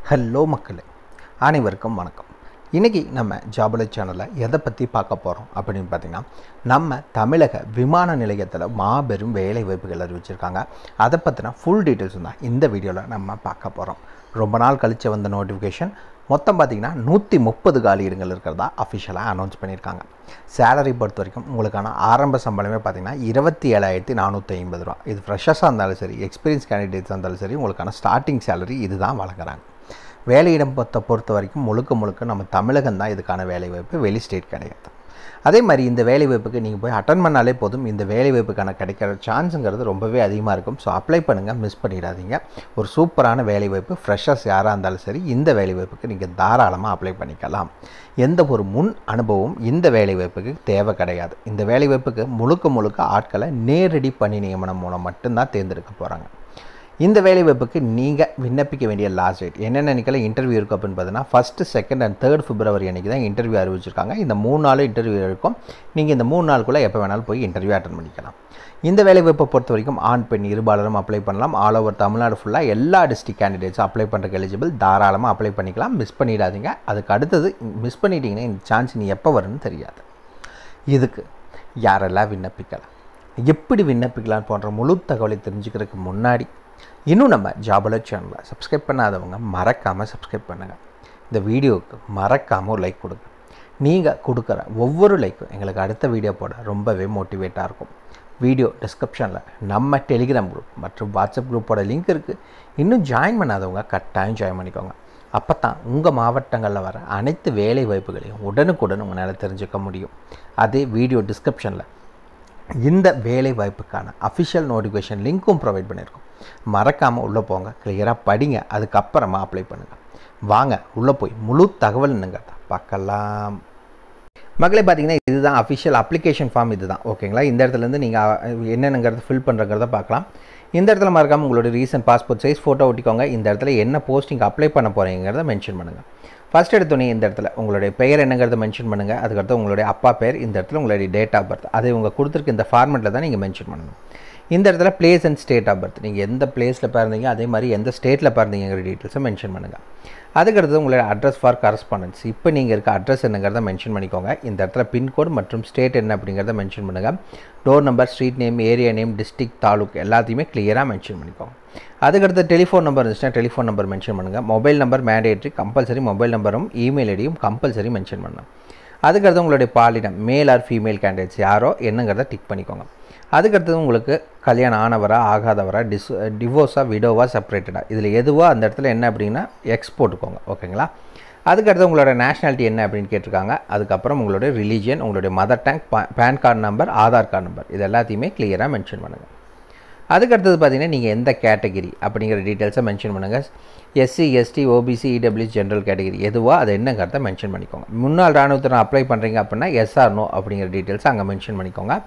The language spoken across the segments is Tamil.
ஹலோ மக்களே, அனைவருக்கும் வணக்கம். இன்றைக்கி நம்ம ஜாபலை சேனலில் எதை பற்றி பார்க்க போகிறோம் அப்படின்னு பார்த்திங்கன்னா, நம்ம தமிழக விமான நிலையத்தில் மாபெரும் வேலை வாய்ப்புகள் அறிவிச்சிருக்காங்க. அதை பற்றின ஃபுல் டீட்டெயில்ஸ் தான் இந்த வீடியோவில் நம்ம பார்க்க போகிறோம். ரொம்ப நாள் கழித்து வந்த நோட்டிஃபிகேஷன். மொத்தம் பார்த்திங்கன்னா 130 காலி இடங்கள் இருக்கிறதா அஃபிஷியலாக அனௌன்ஸ் பண்ணியிருக்காங்க. சேலரி பொறுத்த வரைக்கும் உங்களுக்கான ஆரம்ப சம்பளமே பார்த்திங்கன்னா 27,450 ரூபா. இது ஃப்ரெஷர்ஸாக இருந்தாலும் சரி, எக்ஸ்பீரியன்ஸ் கேண்டிடேட்ஸாக இருந்தாலும் சரி, உங்களுக்கான ஸ்டார்டிங் சேலரி இது தான் வழங்குறாங்க. வேலையிடம் பொறுத்த வரைக்கும் முழுக்க நம்ம தமிழகம் தான் இதுக்கான வேலைவாய்ப்பு, வெளி ஸ்டேட் கிடையாது. அதே மாதிரி இந்த வேலைவாய்ப்புக்கு நீங்கள் போய் அட்டன் பண்ணாலே போதும். இந்த வேலைவாய்ப்புக்கான கிடைக்கிற சான்ஸுங்கிறது ரொம்பவே அதிகமாக இருக்கும். ஸோ அப்ளை பண்ணுங்கள், மிஸ் பண்ணிடாதீங்க. ஒரு சூப்பரான வேலைவாய்ப்பு. ஃப்ரெஷர்ஸ் யாராக இருந்தாலும் சரி, இந்த வேலைவாய்ப்புக்கு நீங்கள் தாராளமாக அப்ளை பண்ணிக்கலாம். எந்த ஒரு முன் அனுபவம் இந்த வேலைவாய்ப்புக்கு தேவை கிடையாது. இந்த வேலைவாய்ப்புக்கு முழுக்க ஆட்களை நேரடி பணி நியமனம் மூலம் மட்டும்தான் தேர்ந்தெடுக்க போகிறாங்க. இந்த வேலைவாய்ப்புக்கு நீங்கள் விண்ணப்பிக்க வேண்டிய லாஸ்ட் டேட் என்னென்ன அன்றைக்கெல்லாம் இன்டர்வியூ இருக்கும் அப்படின்னு பார்த்தீங்கன்னா, 1, 2 and 3 February அன்றைக்கி தான் இன்டர்வியூ அறிவிச்சிருக்காங்க. இந்த 3 நாள் இன்டர்வியூ இருக்கும். நீங்கள் இந்த 3 நாளுக்குள்ளே எப்போ வேணாலும் போய் இன்டர்வியூ அட்டன் பண்ணிக்கலாம். இந்த வேலைவாய்ப்பை பொறுத்த வரைக்கும் ஆண் பெண் இருபாலரும் அப்ளை பண்ணலாம். ஆல் ஓவர் தமிழ்நாடு ஃபுல்லாக எல்லா டிஸ்ட்ரிக்ட் கேண்டிடேட்ஸும் அப்ளை பண்ணுறதுக்கு எலிஜிபிள். தாராளமாக அப்ளை பண்ணிக்கலாம், மிஸ் பண்ணிடாதீங்க. அதுக்கு அடுத்தது மிஸ் பண்ணிட்டீங்கன்னா இந்த சான்ஸ் நீ எப்போ வரும்னு தெரியாது. இதுக்கு யாரெல்லாம் விண்ணப்பிக்கலாம், எப்படி விண்ணப்பிக்கலாம் போன்ற முழு தகவலை தெரிஞ்சுக்கிறதுக்கு முன்னாடி இன்னும் நம்ம ஜாபலை சேனலை சப்ஸ்கிரைப் பண்ணாதவங்க மறக்காமல் சப்ஸ்கிரைப் பண்ணுங்கள். இந்த வீடியோவுக்கு மறக்காமல் ஒரு லைக் கொடுங்க. நீங்கள் கொடுக்குற ஒவ்வொரு லைக்கும் எங்களுக்கு அடுத்த வீடியோ போட ரொம்பவே மோட்டிவேட்டாக இருக்கும். வீடியோ டிஸ்கிரிப்ஷனில் நம்ம டெலிகிராம் குரூப் மற்றும் வாட்ஸ்அப் குரூப்போட லிங்க் இருக்குது. இன்னும் ஜாயின் பண்ணாதவங்க கட்டாயம் ஜாயின் பண்ணிக்கோங்க. அப்போ தான் உங்கள் மாவட்டங்களில் வர அனைத்து வேலை வாய்ப்புகளையும் உடனுக்குடன் உங்களால் தெரிஞ்சுக்க முடியும். அதே வீடியோ டிஸ்கிரிப்ஷனில் இந்த வேலை வாய்ப்புக்கான அஃபிஷியல் நோட்டிஃபிகேஷன் லிங்க்கும் ப்ரொவைட் பண்ணியிருக்கோம். மறக்காமல் உள்ளே போங்க, கிளியராக படிங்க, அதுக்கப்புறமா அப்ளை பண்ணுங்கள். வாங்க உள்ளே போய் முழு தகவல் என்னங்கிறத பார்க்கலாம். மக்களே, பார்த்தீங்கன்னா இதுதான் அஃபிஷியல் அப்ளிகேஷன் ஃபார்ம். இது தான் ஓகேங்களா. இந்த இடத்துலேருந்து நீங்கள் என்னென்னங்கிறத ஃபில் பண்ணுறங்கிறத பார்க்கலாம். இந்த இடத்துல மறக்காமல் உங்களோட ரீசன்ட் பாஸ்போர்ட் சைஸ் ஃபோட்டோ ஒட்டிக்கோங்க. இந்த இடத்துல என்ன போஸ்டிங் அப்ளை பண்ண போகிறீங்கிறத மென்ஷன் பண்ணுங்கள். ஃபஸ்ட் எடுத்தோன்னே இந்த இடத்துல உங்களுடைய பெயர் என்னங்கிறத மென்ஷன் பண்ணுங்கள். அதுக்கடுத்து உங்களுடைய அப்பா பேர், இந்த இடத்துல உங்களுடைய டேட் ஆஃப் பர்த், அதை உங்கள் கொடுத்துருக்க இந்த ஃபார்மெட்டில் தான் நீங்கள் மென்ஷன் பண்ணணும். இந்த இடத்துல place and state of birth, நீங்கள் எந்த பிளேஸில் பிறந்தீங்க அதே மாதிரி எந்த ஸ்டேட்டில் பிறந்தீங்கிற டீட்டெயில்ஸை மென்ஷன் பண்ணுங்கள். அதுக்கடுத்து உங்களுடைய அட்ரஸ் ஃபார் கரஸ்பாண்டன்ஸ், இப்போ நீங்கள் இருக்க அட்ரஸ் என்னங்கிறத மென்ஷன் பண்ணிக்கோங்க. இந்த இடத்துல பின்கோட் மற்றும் ஸ்டேட் என்ன அப்படிங்கிறத மென்ஷன் பண்ணுங்கள். Door number, street name, area name, district, taluk எல்லாத்தையுமே கிளியராக மென்ஷன் பண்ணிக்கோங்க. அதுக்கடுத்து டெலிஃபோன் நம்பர் இருந்துச்சுன்னா டெலிஃபோன் நம்பர் மென்ஷன் பண்ணுங்கள். Mobile number mandatory, compulsory mobile நம்பரும் இமெயில் ஐடியும் கம்பல்சரி மென்ஷன் பண்ணணும். அதுக்கடுத்து உங்களுடைய பாலினம், மேல் ஆர் ஃபீமேல் கேண்டிடேட்ஸ் யாரோ என்னங்கிறத டிக் பண்ணிக்கோங்க. அதுக்கடுத்தது உங்களுக்கு கல்யாணம் ஆனவரா ஆகாதவரா, டிவோர்ஸாக விடோவா செப்பரேட்டடாக, இதில் எதுவோ அந்த இடத்துல என்ன அப்படின்னா எக்ஸ் போட்டுக்கோங்க. ஓகேங்களா. அதுக்கடுத்து உங்களோட நேஷ்னாலிட்டி என்ன அப்படின்னு கேட்டிருக்காங்க. அதுக்கப்புறம் உங்களுடைய ரிலீஜியன், உங்களுடைய mother tongue, PAN card number, Aadhaar card number, இது எல்லாத்தையுமே கிளியராக மென்ஷன் பண்ணுங்கள். அதுக்கடுத்தது பார்த்தீங்கன்னா நீங்கள் எந்த கேட்டகிரி அப்படிங்கிற டீட்டெயில்ஸை மென்ஷன் பண்ணுங்கள். SC, ST, OBC, EW, general category எதுவோ அது என்னங்கிறத மென்ஷன் பண்ணிக்கோங்க. முன்னாள் இராணுவத்தினர் அப்ளை பண்ணுறீங்க அப்படின்னா எஸ்ஆர் நோ அப்படிங்கிற டீட்டெயில்ஸை அங்கே மென்ஷன் பண்ணிக்கோங்க.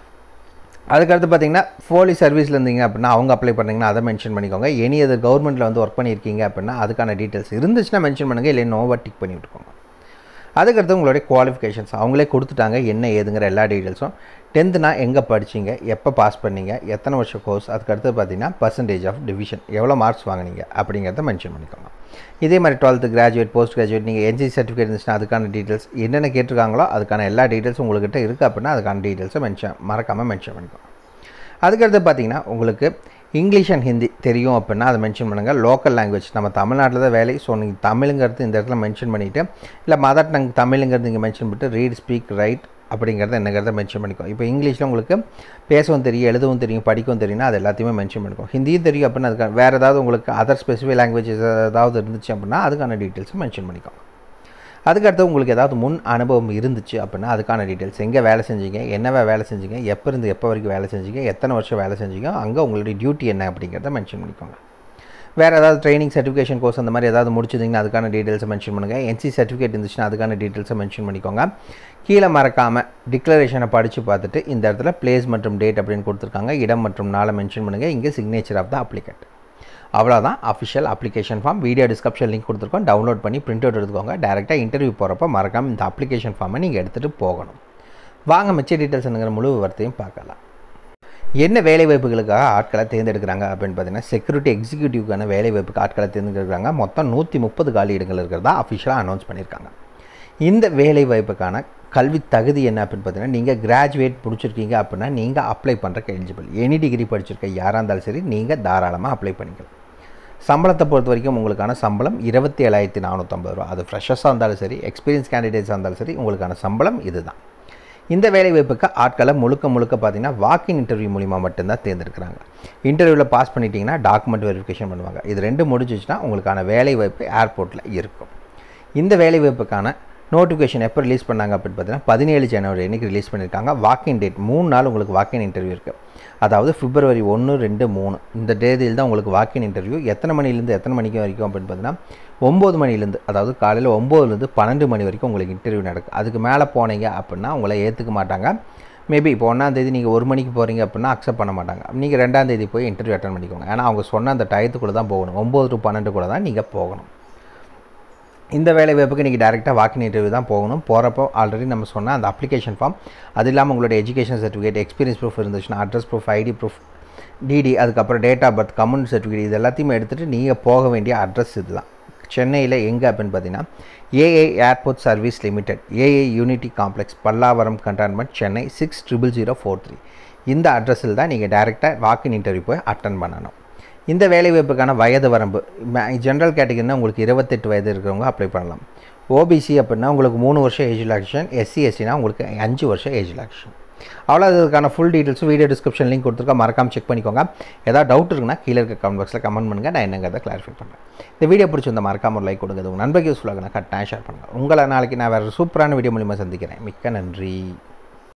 அதுக்கடுத்து பார்த்தீங்கன்னா போலீஸ் சர்வீஸில் இருந்தீங்க அப்படின்னா அவங்க அப்ளை பண்ணிங்கன்னா அதை மென்ஷன் பண்ணிக்கோங்க. எனி அது கவர்மெண்ட்டில் வந்து ஒர்க் பண்ணியிருக்கீங்க அப்படின்னா அதுக்கான டீட்டெயில்ஸ் இருந்துச்சுன்னா மென்ஷன் பண்ணுங்கள், இல்லை நோவா டிக் பண்ணி விட்டுக்கோங்க. அதுக்கடுத்து உங்களுடைய குவாலிஃபிகேஷன்ஸ் அவங்களே கொடுத்துட்டாங்க, என்ன ஏதுங்கிற எல்லா டீட்டெயில்ஸும். 10th எங்கே படிச்சிங்க, எப்போ பாஸ் பண்ணீங்க, எத்தனை வருஷம் கோர்ஸ், அதுக்கடுத்து பார்த்தீங்கன்னா பர்சன்டேஜ் ஆஃப் டிவிஷன், எவ்வளோ மார்க்ஸ் வாங்கினீங்க அப்படிங்கிறத மென்ஷன் பண்ணிக்கோங்க. இதே மாதிரி 12th கிராஜுவேட், போஸ்ட் கிராஜுவேட், நீங்கள் என்சி சர்டிஃபிகேட் இருந்துச்சுன்னா அதுக்கான டீட்டெயில்ஸ் என்னென்ன கேட்டிருக்காங்களோ அதுக்கான எல்லா டீட்டெயில்ஸும் உங்கள்கிட்ட இருக்குது அப்படின்னா அதுக்கான டீட்டெயில்ஸை மறக்காமல் மென்ஷன் பண்ணிக்கோங்க. அதுக்கடுத்து பார்த்தீங்கன்னா உங்களுக்கு இங்கிலீஷ் அண்ட் ஹிந்தி தெரியும் அப்படின்னா அதை மென்ஷன் பண்ணுங்கள். லோக்கல் லாங்குவேஜ், நம்ம தமிழ்நாட்டில் தான் வேலை, ஸோ நீங்கள் தமிழுங்கிறது இந்த இடத்துல மென்ஷன் பண்ணிவிட்டு, இல்லை மதர் டங் தமிழுங்கிறது நீங்கள் மென்ஷன் பண்ணிட்டு ரீட், ஸ்பீக், ரைட் அப்படிங்கிறத என்னங்கிறத மென்ஷன் பண்ணிக்கோ. இப்போ இங்கிலீஷில் உங்களுக்கு பேசவும் தெரியும், எழுதவும் தெரியும், படிக்கவும் தெரியும்னா அது எல்லாத்தையுமே மென்ஷன் பண்ணிக்கோ. ஹிந்தியும் தெரியும் அப்படின்னா அதுக்கான வேறு ஏதாவது உங்களுக்கு அதர் ஸ்பெசிஃபிக் லாங்குவேஜஸ் ஏதாவது இருந்துச்சு அப்படின்னா அதுக்கான டீட்டெயில்ஸும் மென்ஷன் பண்ணிக்கோ. அதுக்கடுத்து உங்களுக்கு ஏதாவது முன் அனுபவம் இருந்துச்சு அப்படின்னா அதுக்கான டீட்டெயில்ஸ், எங்கே வேலை செஞ்சீங்க, என்னவே வேலை செஞ்சீங்க, எப்போ இருந்து எப்போ வரைக்கும் வேலை செஞ்சீங்க, எத்தனை வருஷம் வேலை செஞ்சீங்க, அங்கே உங்களுடைய டியூட்டி என்ன அப்படிங்கிறத மென்ஷன் பண்ணிக்கோங்க. வேறு ஏதாவது ட்ரைனிங், சர்டிஃபிகேஷன் கோர்ஸ் அந்த மாதிரி ஏதாவது முடிச்சிருந்தீங்கன்னா அதுக்கான டீட்டெயில்ஸை மென்ஷன் பண்ணுங்கள். என்சி சர்டிஃபிகேட் இருந்துச்சுன்னா அதுக்கான டீட்டெயில்ஸை மென்ஷன் பண்ணிக்கோங்க. கீழே மறக்காமல் டிக்ளரேஷனை படித்து பார்த்துட்டு இந்த இடத்துல பிளேஸ் மற்றும் டேட் அப்படின்னு கொடுத்துருக்காங்க, இடம் மற்றும் நாளை மென்ஷன் பண்ணுங்கள். இங்கே சிக்னேச்சர் ஆஃப் த அப்ளிகண்ட். அவ்வளோதான் official application form. Video description link கொடுத்துருக்கோம், டவுன்லோட் பண்ணி பிரிண்ட் அவுட் எடுத்துக்கோங்க. டேரெக்டாக இன்டர்வியூ போகிறப்ப மறக்காமல் இந்த அப்ளிகேஷன் ஃபார்மை நீங்கள் எடுத்துகிட்டு போகணும். வாங்க மிச்ச டீட்டெயில்ஸ் என்னங்கிற முழு விவரத்தையும் பார்க்கலாம். என்ன வேலைவாய்ப்புகளுக்காக ஆட்களை தேர்ந்தெடுக்கிறாங்க அப்படின்னு பார்த்தீங்கன்னா செக்யூரிட்டி எக்ஸிக்யூட்டிவ்க்கான வேலைவாய்ப்புக்கு ஆட்களை தேர்ந்தெடுக்கிறாங்க. மொத்தம் 130 காலி இடங்கள் இருக்கிறதா அஃபிஷியலாக அனௌன்ஸ் பண்ணியிருக்காங்க. இந்த வேலைவாய்ப்புக்கான கல்வி தகுதி என்ன அப்படின்னு பார்த்தீங்கன்னா, நீங்கள் கிராஜுவேட் முடிச்சிருக்கீங்க அப்படின்னா நீங்கள் அப்ளை பண்ணுறக்கு எலிஜிபிள். எனி டிகிரி படிச்சிருக்க யாராக இருந்தாலும் சரி நீங்கள் தாராளமாக அப்ளை பண்ணிக்கலாம். சம்பளத்தை பொறுத்த வரைக்கும் உங்களுக்கான சம்பளம் 27,450 ரூபா. அது ஃப்ரெஷர்ஸாக இருந்தாலும் சரி, எக்ஸ்பீரியன்ஸ் கேண்டிடேட்ஸாக இருந்தாலும் சரி, உங்களுக்கான சம்பளம் இதுதான். இந்த வேலைவாய்ப்புக்கு ஆட்களை முழுக்க பார்த்தீங்கன்னா வாக்கின் இன்டர்வியூ மூலிமா மட்டும்தான் தேர்ந்தெடுக்கிறாங்க. இன்டர்வியூவில் பாஸ் பண்ணிட்டீங்கன்னா டாக்குமெண்ட் வெரிஃபிகேஷன் பண்ணுவாங்க. இது 2 முடிஞ்சிச்சுன்னா உங்களுக்கான வேலைவாய்ப்பு ஏர்போர்ட்டில் இருக்கும். இந்த வேலைவாய்ப்புக்கான நோட்டிஃபிகேஷன் எப்போ ரிலீஸ் பண்ணாங்க அப்படின்னு பார்த்தீங்கன்னா 17 ஜனவரி அன்றைக்கி ரிலீஸ் பண்ணியிருக்காங்க. வாக்கின் டேட் 3 நாள் உங்களுக்கு வாக்கின் இன்டர்வியூ இருக்குது. அதாவது பிப்ரவரி 1, 2, 3 இந்த தேதியில் தான் உங்களுக்கு வாக்கின் இன்டர்வியூ. எத்தனை மணிலேருந்து எத்தனை மணிக்கு வரைக்கும் அப்படின்னு பார்த்தீங்கன்னா 9 மணிலேருந்து, அதாவது காலையில் 9லேருந்து 12 மணி வரைக்கும் உங்களுக்கு இன்டர்வியூ நடக்கும். அதுக்கு மேலே போனீங்க அப்படின்னா உங்களை ஏற்றுக்க மாட்டாங்க. மேபி இப்போ 1ஆம் தேதி நீங்கள் 1 மணிக்கு போகிறீங்க அப்படின்னா அக்செப்ட் பண்ண மாட்டாங்க. நீங்கள் 2ஆம் தேதி போய் இன்டர்வியூ அட்டன் பண்ணிக்கோங்க. ஏன்னா அவங்க சொன்ன அந்த டயத்துக்குள்ளே தான் போகணும். 9 to 12 தான் நீங்கள் போகணும். இந்த வேலைவாய்ப்புக்கு நீங்கள் டேரெக்டாக வாக்கின் இன்டர்வியூ தான் போகணும். போகிறப்போ ஆல்ரெடி நம்ம சொன்ன அந்த அப்ளிகேஷன் ஃபார்ம், அது இல்லாமல் உங்களோட எஜுகேஷன் சர்டிஃபிகேட், எக்ஸ்பீரியன்ஸ் ப்ரூஃப் இருந்துச்சுன்னா, address proof, ID proof, DD, அதுக்கப்புறம் date of birth, community certificate, இது எல்லாத்தையுமே எடுத்துகிட்டு நீங்கள் போக வேண்டிய அட்ரஸ் இதுதான். சென்னையில் எங்கே அப்படின்னு பார்த்தீங்கன்னா AI airport service limited, AI unity complex, Pallavaram cantonment, Chennai 600043. இந்த அட்ரஸில் தான் நீங்கள் டேரெக்டாக வாக்கின் இன்டர்வியூ போய் அட்டன் பண்ணணும். இந்த வேலைவாய்ப்புக்கான வயது வரம்பு ஜென்ரல் கேட்டகரினா உங்களுக்கு 28 வயது இருக்கிறவங்க அப்ளை பண்ணலாம். ஓபிசி அப்படின்னா உங்களுக்கு 3 வருஷம் ஏஜ் ரிலாக்ஸேஷன், எஸ்சி எஸ்சினா உங்களுக்கு 5 வருஷம் ஏஜ் ரிலாக்ஸேஷன். அவ்வளோ அதுக்கான ஃபுல் டீட்டெயில்ஸும் வீடியோ டிஸ்கிரிப்ஷன் லிங்க் கொடுத்துருக்கா, மறக்காமல் செக் பண்ணிக்கோங்க. ஏதாவது டவுட் இருக்குன்னா கீழே இருக்க கமெண்ட் பாக்ஸில் கமெண்ட் பண்ணுங்கள், நான் என்னங்கிறத கிளாரிஃபை பண்ணுறேன். இந்த வீடியோ பிடிச்சிருந்தா மறக்காம ஒரு லைக் கொடுங்க. உங்கள் நண்பர்கள் யூஸ்ஃபுல்லாக கட்டாயம் ஷேர் பண்ணுங்கள். உங்களை நாளைக்கு நான் வேறு சூப்பரான வீடியோ மூலிமா சந்திக்கிறேன். மிக்க நன்றி.